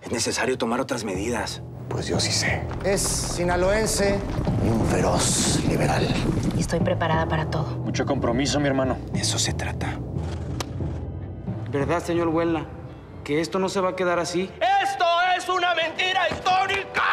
Es necesario tomar otras medidas. Pues yo sí sé. Es sinaloense y un feroz liberal. Y estoy preparada para todo. Mucho compromiso, mi hermano. De eso se trata. ¿Verdad, señor Huela? Que esto no se va a quedar así. ¡Esto es una mentira histórica!